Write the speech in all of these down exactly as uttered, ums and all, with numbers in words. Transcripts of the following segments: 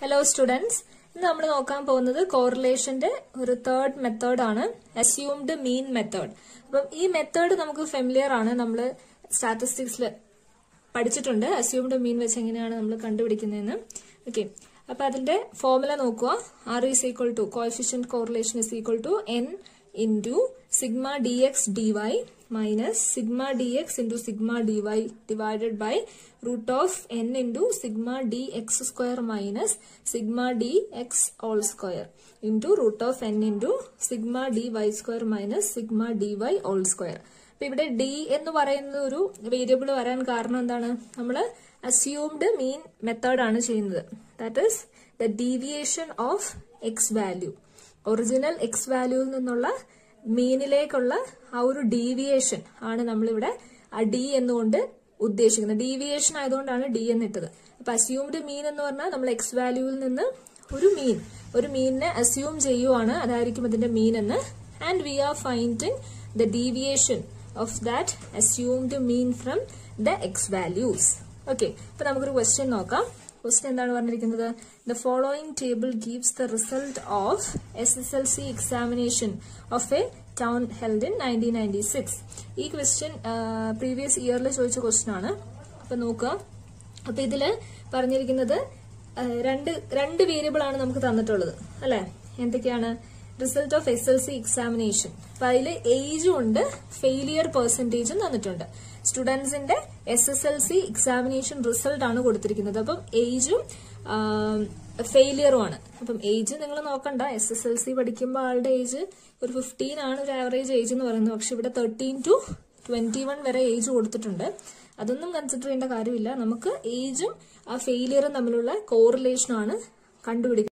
Hello students, നമ്മൾ നോക്കാൻ പോകുന്നത് കോറിലേഷന്റെ ഒരു തേർഡ് മെത്തേഡ് ആണ് അസ്യൂംഡ് മീൻ മെത്തേഡ്. അപ്പം ഈ മെത്തേഡ് നമുക്ക് ഫെമിലിയർ ആണ്, നമ്മൾ സ്റ്റാറ്റിസ്റ്റിക്സിൽ പഠിച്ചിട്ടുണ്ട്. അസ്യൂംഡ് മീൻ വെച്ച് എങ്ങനെയാണ് നമ്മൾ കണ്ടുപിടിക്കുന്നതെന്ന്. ഓക്കെ, അപ്പൊ അതിന്റെ ഫോർമുല നോക്കുക. R is equal to coefficient correlation is equal to N into sigma D X D Y minus sigma dx into sigma dy divided by root of n into sigma dx square minus sigma dx all square into root of n into sigma dy square minus sigma dy all square. അപ്പൊ ഇവിടെ d എന്ന് പറയുന്ന ഒരു variable വരാൻ കാരണം എന്താണ്? നമ്മൾ assumed mean method ആണ് ചെയ്യുന്നത്. That is the deviation of X value. Original X വാല്യൂവിൽ നിന്നുള്ള മീനിലേക്കുള്ള ആ ഒരു ഡീവിയേഷൻ ആണ് നമ്മളിവിടെ ആ ഡി എന്നുകൊണ്ട് ഉദ്ദേശിക്കുന്നത്. ഡീവിയേഷൻ ആയതുകൊണ്ടാണ് ഡി എന്നിട്ടത്. അപ്പൊ അസ്യൂംഡ് മീൻ എന്ന് പറഞ്ഞാൽ നമ്മൾ എക്സ് വാല്യൂവിൽ നിന്ന് ഒരു മീൻ ഒരു മീനിനെ അസ്യൂം ചെയ്യുവാണ്, അതായിരിക്കും അതിന്റെ മീൻ എന്ന്. And we are finding the deviation of that assumed mean from the X values. Okay, അപ്പൊ നമുക്കൊരു ക്വസ്റ്റ്യൻ നോക്കാം. ക്വസ്റ്റ്യൻ എന്താണ് പറഞ്ഞിരിക്കുന്നത്? The following table gives the result of S S L C examination of a town held in nineteen ninety six. ഈ question previous ഇയറിൽ ചോദിച്ച question ആണ്. അപ്പൊ നോക്കുക. അപ്പൊ ഇതില് പറഞ്ഞിരിക്കുന്നത് രണ്ട് രണ്ട് വേരിയബിൾ ആണ് നമുക്ക് തന്നിട്ടുള്ളത്, അല്ലെ? എന്തൊക്കെയാണ്? Result of S L C examination. അപ്പൊ അതിൽ ഏജും ഉണ്ട്, ഫെയിലിയർ പെർസെന്റേജും തന്നിട്ടുണ്ട്. സ്റ്റുഡൻസിന്റെ S S L C examination result ആണ് കൊടുത്തിരിക്കുന്നത്. അപ്പം ഏജും ഫെയിലിയറും ആണ്. അപ്പം ഏജ് നിങ്ങൾ നോക്കണ്ട, എസ് എസ് എൽ സി പഠിക്കുമ്പോൾ ആളുടെ ഏജ് ഒരു ഫിഫ്റ്റീൻ ആണ് ഒരു ആവറേജ് ഏജ് എന്ന് പറയുന്നത്. പക്ഷെ ഇവിടെ തേർട്ടീൻ ടു ട്വന്റി വൺ വരെ ഏജ് കൊടുത്തിട്ടുണ്ട്. അതൊന്നും കൺസിഡർ ചെയ്യേണ്ട കാര്യമില്ല. നമുക്ക് ഏജും ആ ഫെയിലിയറും തമ്മിലുള്ള കോറിലേഷനാണ് കണ്ടുപിടിക്കുന്നത്.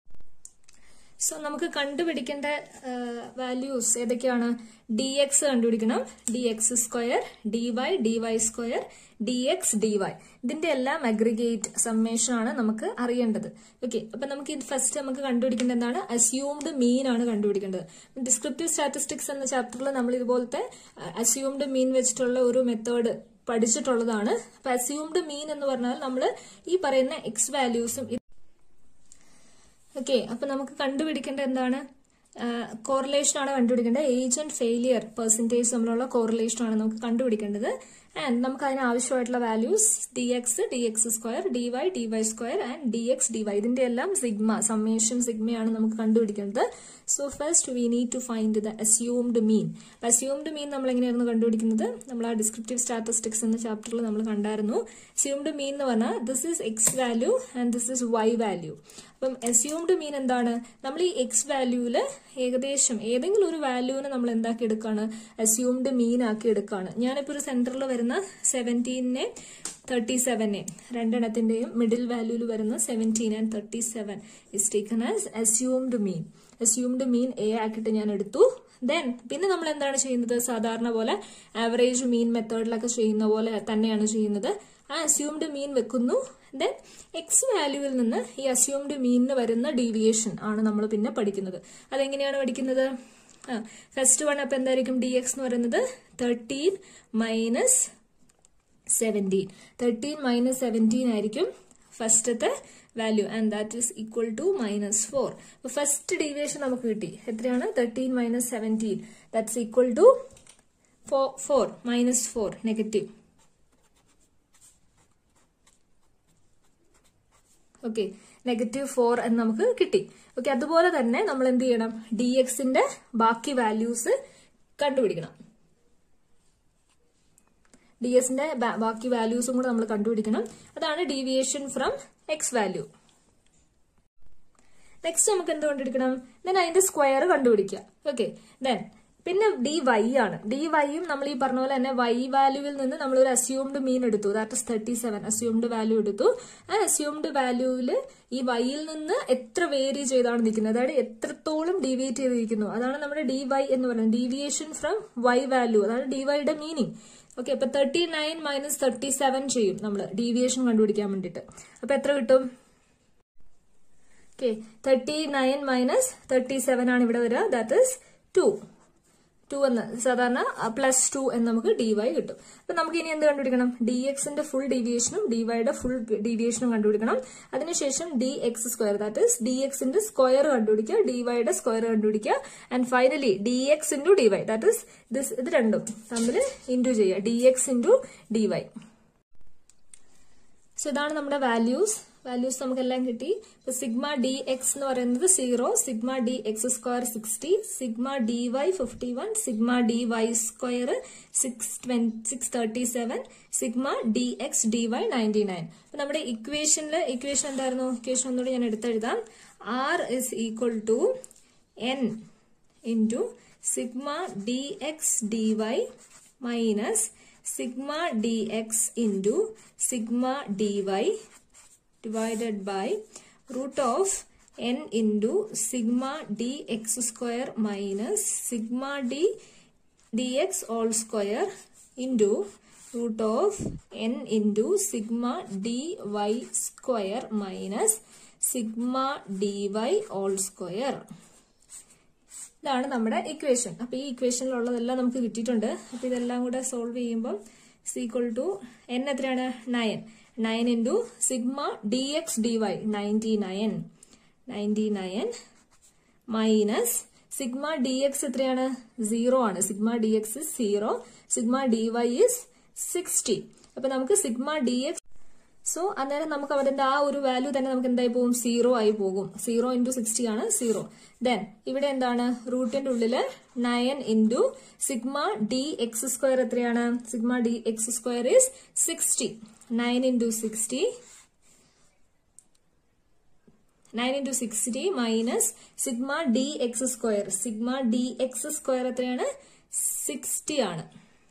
സോ നമുക്ക് കണ്ടുപിടിക്കേണ്ട വാല്യൂസ് ഏതൊക്കെയാണ്? ഡി എക്സ് കണ്ടുപിടിക്കണം, D X square, D Y, D Y square, D X, D Y. ഇതിന്റെ എല്ലാം അഗ്രിഗേറ്റ് സമ്മേഷൻ ആണ് നമുക്ക് അറിയേണ്ടത്. ഓക്കെ, അപ്പൊ നമുക്ക് ഇത് ഫസ്റ്റ് നമുക്ക് കണ്ടുപിടിക്കേണ്ടത് എന്താണ്? അസ്യൂംഡ് മീൻ ആണ് കണ്ടുപിടിക്കേണ്ടത്. ഡിസ്ക്രിപ്റ്റീവ് സ്റ്റാറ്റിസ്റ്റിക്സ് എന്ന ചാപ്റ്ററിൽ നമ്മൾ ഇതുപോലത്തെ അസ്യൂംഡ് മീൻ വെച്ചിട്ടുള്ള ഒരു മെത്തേഡ് പഠിച്ചിട്ടുള്ളതാണ്. അപ്പൊ അസ്യൂംഡ് മീൻ എന്ന് പറഞ്ഞാൽ നമ്മൾ ഈ പറയുന്ന എക്സ് വാല്യൂസും. ഓക്കെ, അപ്പൊ നമുക്ക് കണ്ടുപിടിക്കേണ്ടത് എന്താണ്? കോറിലേഷൻ ആണ് കണ്ടുപിടിക്കേണ്ടത്. ഏജ് ആൻഡ് ഫെയിലിയർ പെർസെന്റേജ് തമ്മിലുള്ള കോറിലേഷൻ ആണ് നമുക്ക് കണ്ടുപിടിക്കേണ്ടത്. ആൻഡ് നമുക്ക് അതിന് ആവശ്യമായിട്ടുള്ള values D X, D X square, D Y, D Y square and D X, D Y. ഇതിന്റെ എല്ലാം സിഗ്മ സമ്മേഷൻ സിഗ്മയാണ് നമുക്ക് കണ്ടുപിടിക്കേണ്ടത്. So first we need to find the assumed mean. Assumed mean നമ്മൾ എങ്ങനെയായിരുന്നു കണ്ടുപിടിക്കുന്നത്? നമ്മൾ ആ ഡിസ്ക്രിപ്റ്റീവ് സ്റ്റാറ്റിസ്റ്റിക്സ് എന്ന ചാപ്റ്ററിൽ നമ്മൾ കണ്ടായിരുന്നു. അസ്യൂംഡ് മീൻ എന്ന് പറഞ്ഞാൽ this is X value and this is Y value. അപ്പം അസ്യൂംഡ് മീൻ എന്താണ്? നമ്മൾ ഈ എക്സ് വാല്യൂവില് ഏകദേശം ഏതെങ്കിലും ഒരു വാല്യൂവിനെ നമ്മൾ എന്താക്കി എടുക്കാണ്? അസ്യൂംഡ് മീൻ ആക്കി എടുക്കാണ്. ഞാനിപ്പോ ഒരു സെന്ററിൽ വരുന്ന സെവൻറ്റീനെ തേർട്ടി സെവനെ രണ്ടെണ്ണത്തിന്റെയും മിഡിൽ വാല്യൂവിൽ വരുന്ന seventeen and thirty seven is taken as assumed mean. Assumed mean A ആക്കിയിട്ട് ഞാൻ എടുത്തു. ദെൻ പിന്നെ നമ്മൾ എന്താണ് ചെയ്യുന്നത്? സാധാരണ പോലെ ആവറേജ് മീൻ മെത്തേഡിലൊക്കെ ചെയ്യുന്ന പോലെ തന്നെയാണ് ചെയ്യുന്നത്. ആ അസ്യൂംഡ് മീൻ വെക്കുന്നു. ദെൻ എക്സ് വാല്യൂവിൽ നിന്ന് ഈ അസ്യൂംഡ് മീനിന് വരുന്ന ഡീവിയേഷൻ ആണ് നമ്മൾ പിന്നെ പഠിക്കുന്നത്. അതെങ്ങനെയാണ് പഠിക്കുന്നത്? ആ ഫസ്റ്റ് വൺ അപ്പൊ എന്തായിരിക്കും? ഡി എക്സ് എന്ന് പറയുന്നത് thirteen minus seventeen. Thirteen minus seventeen ആയിരിക്കും ഫസ്റ്റത്തെ value and that is equal to minus four. അപ്പൊ ഫസ്റ്റ് ഡീവിയേഷൻ നമുക്ക് കിട്ടി. എത്രയാണ്? Thirteen minus seventeen that's equal to four minus four negative. Okay, negative four എന്ന് നമുക്ക് കിട്ടി. ഓക്കെ, അതുപോലെ തന്നെ നമ്മൾ എന്ത് ചെയ്യണം? ഡി എക്സിന്റെ ബാക്കി വാല്യൂസ് കണ്ടുപിടിക്കണം. ഡി എസിന്റെ ബാക്കി വാല്യൂസും കൂടെ നമ്മൾ കണ്ടുപിടിക്കണം. അതാണ് deviation from X value. Next നമുക്ക് എന്ത് കണ്ടുപിടിക്കണം? ദെൻ അതിന്റെ സ്ക്വയർ കണ്ടുപിടിക്കുക. ഓക്കെ, ദെൻ പിന്നെ ഡി വൈ ആണ്. ഡി വൈയും നമ്മൾ ഈ പറഞ്ഞ പോലെ തന്നെ വൈ വാല്യൂവിൽ നിന്ന് നമ്മൾ ഒരു അസ്യൂംഡ് മീൻ എടുത്തു. That is thirty seven assumed value എടുത്തു. ആ അസ്യൂംഡ് വാല്യൂവിൽ ഈ വൈയിൽ നിന്ന് എത്ര വേരി ചെയ്താണ് നിൽക്കുന്നത്, അതായത് എത്രത്തോളം ഡീവിയേറ്റ് ചെയ്തിരിക്കുന്നു, അതാണ് നമ്മുടെ ഡി വൈ എന്ന് പറയുന്നത്. ഡീവിയേഷൻ ഫ്രം വൈ വാല്യൂ, അതാണ് ഡി വൈയുടെ മീനിങ്. ഓക്കെ, അപ്പൊ thirty nine minus thirty seven ചെയ്യും നമ്മൾ ഡീവിയേഷൻ കണ്ടുപിടിക്കാൻ വേണ്ടിട്ട്. അപ്പൊ എത്ര കിട്ടും? Okay, thirty nine minus thirty seven ആണ് ഇവിടെ വരിക. That is to. ടു എന്ന് സാധാരണ പ്ലസ് ടു എന്ന് നമുക്ക് ഡി വൈ കിട്ടും. അപ്പൊ നമുക്ക് ഇനി എന്ത് കണ്ടുപിടിക്കണം? ഡി എക്സിന്റെ ഫുൾ ഡീവിയേഷനും ഡി വൈയുടെ ഫുൾ ഡീവിയേഷനും കണ്ടുപിടിക്കണം. അതിനുശേഷം D X square, that is D എക്സിന്റെ സ്ക്വയർ കണ്ടുപിടിക്കുക, ഡി വൈയുടെ സ്ക്വയർ കണ്ടുപിടിക്കുക. And finally D X into D Y, that is this ഇത് രണ്ടും തമ്മിൽ ഇൻറ്റു ചെയ്യുക, D X into D Y. So ഇതാണ് നമ്മുടെ വാല്യൂസ്. വാല്യൂസ് നമുക്കെല്ലാം കിട്ടി. ഇപ്പൊ സിഗ്മ ഡി എക്സ് എന്ന് പറയുന്നത് zero, sigma D X square sixty, sigma D Y fifty one, sigma D Y square six six thirty seven, sigma D X D Y ninety nine. അപ്പൊ നമ്മുടെ ഇക്വേഷനില് equation എന്തായിരുന്നു? Equation ഒന്നുകൂടി ഞാൻ എടുത്തെഴുതാം. R is equal to N into sigma D X D Y minus sigma D X into sigma D Y divided by root of n into sigma dx square minus sigma d dx all square into root of n into sigma dy square minus sigma dy all square. ഇതാണ് നമ്മുടെ equation. അപ്പൊ ഈ ഇക്വേഷനിലുള്ളതെല്ലാം നമുക്ക് കിട്ടിയിട്ടുണ്ട്. അപ്പൊ ഇതെല്ലാം കൂടെ solve ചെയ്യുമ്പോൾ ഈക്വൽ ടു n എത്രയാണ്? Nine. Nine into sigma D X D Y ninety nine ninety nine minus sigma D X എത്രയാണ്? സീറോ ആണ്. Sigma D X zero, sigma D Y is sixty. അപ്പൊ നമുക്ക് സിഗ്മ ഡി എക്സ്, സോ അന്നേരം നമുക്ക് അതിന്റെ ആ ഒരു വാല്യൂ തന്നെ നമുക്ക് എന്തായി പോകും? സീറോ ആയി പോകും. സീറോ ഇൻറ്റു സിക്സ്റ്റി ആണ് സീറോ. ദെൻ ഇവിടെ എന്താണ്? റൂട്ടിന്റെ ഉള്ളില് nine into sigma D X square എത്രയാണ്? Sigma D X square is sixty. Nine into sixty nine into sixty minus sigma D X square, sigma D X square എത്രയാണ്? Sixty ആണ്.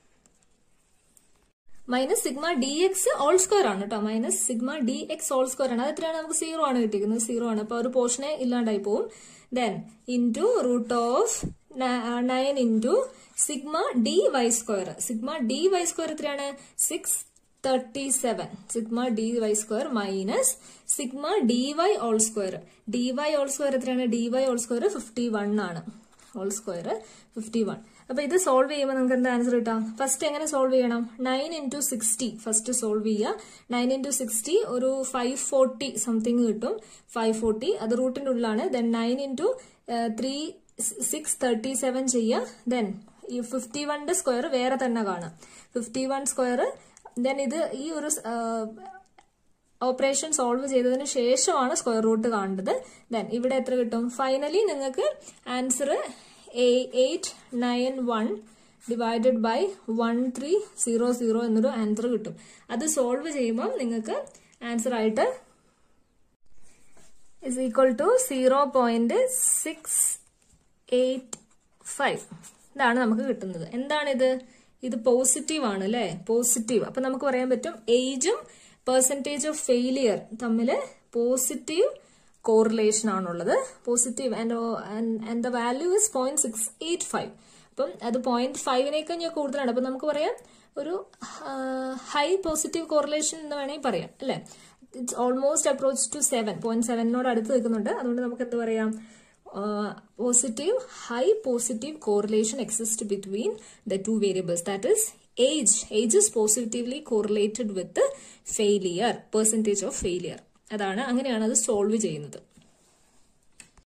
Minus sigma D X all square ആണ് കേട്ടോ. Minus sigma D X all square ആണ്. അത് എത്രയാണ്? നമുക്ക് zero ആണ് കിട്ടിയിരിക്കുന്നത്. സീറോ ആണ്. അപ്പൊ ഒരു പോർഷനെ ഇല്ലാണ്ടായി പോവും. Then into root of nine into sigma D Y square. Sigma D Y square എത്രയാണ്? Six thirty seven. Sigma D Y square minus sigma D Y all square. D Y all square എത്രയാണ്? D Y all square fifty one ആണ്. All square fifty one. അപ്പൊ ഇത് solve ചെയ്യുമ്പോൾ നമുക്ക് എന്താ answer കിട്ടാം? First എങ്ങനെ സോൾവ് ചെയ്യണം? Nine into sixty first solve ചെയ്യുക. നയൻ ഇൻറ്റു സിക്സ്റ്റി ഒരു ഫൈവ് ഫോർട്ടി സംതിങ് കിട്ടും. ഫൈവ് ഫോർട്ടി അത് റൂട്ടിന്റെ ഉള്ളിലാണ്. Then nine into three six thirty seven ചെയ്യുക. ദെൻ ഈ ഫിഫ്റ്റി വണ്ണിന്റെ സ്ക്വയർ വേറെ തന്നെ കാണാം. Fifty one square. ദെൻ ഇത് ഈ ഒരു ഓപ്പറേഷൻ സോൾവ് ചെയ്തതിന് ശേഷമാണ് സ്ക്വയർ റൂട്ട് കാണേണ്ടത്. ദെൻ ഇവിടെ എത്ര കിട്ടും? ഫൈനലി നിങ്ങൾക്ക് answer eight nine one divided by one three zero zero എന്നൊരു ആൻസർ കിട്ടും. അത് സോൾവ് ചെയ്യുമ്പോൾ നിങ്ങൾക്ക് ആൻസർ ആയിട്ട് is equal to zero point six eight five ഇതാണ് നമുക്ക് കിട്ടുന്നത്. എന്താണിത്? ഇത് പോസിറ്റീവ് ആണ് അല്ലെ? പോസിറ്റീവ്. അപ്പൊ നമുക്ക് പറയാൻ പറ്റും ഏജും പെർസെന്റേജ് ഓഫ് ഫെയിലിയർ തമ്മിൽ പോസിറ്റീവ് കോറിലേഷൻ ആണുള്ളത്. Positive and the value is point six eight five. അപ്പം അത് പോയിന്റ് ഫൈവിനേക്കാൾ ഞാൻ കൂടുതലാണ്. അപ്പൊ നമുക്ക് പറയാം ഒരു ഹൈ പോസിറ്റീവ് കോറിലേഷൻ എന്ന് വേണമെങ്കിൽ പറയാം അല്ലെ? It's almost approach to seven point സെവനോട് അടുത്ത് നിൽക്കുന്നുണ്ട്. അതുകൊണ്ട് നമുക്ക് എന്ത് പറയാം? Positive high positive correlation exist between the two variables. That is age. Age is positively correlated with the failure, percentage of failure. അതാണ് അങ്ങനെയാണ് അത് സോൾവ് ചെയ്യുന്നത്.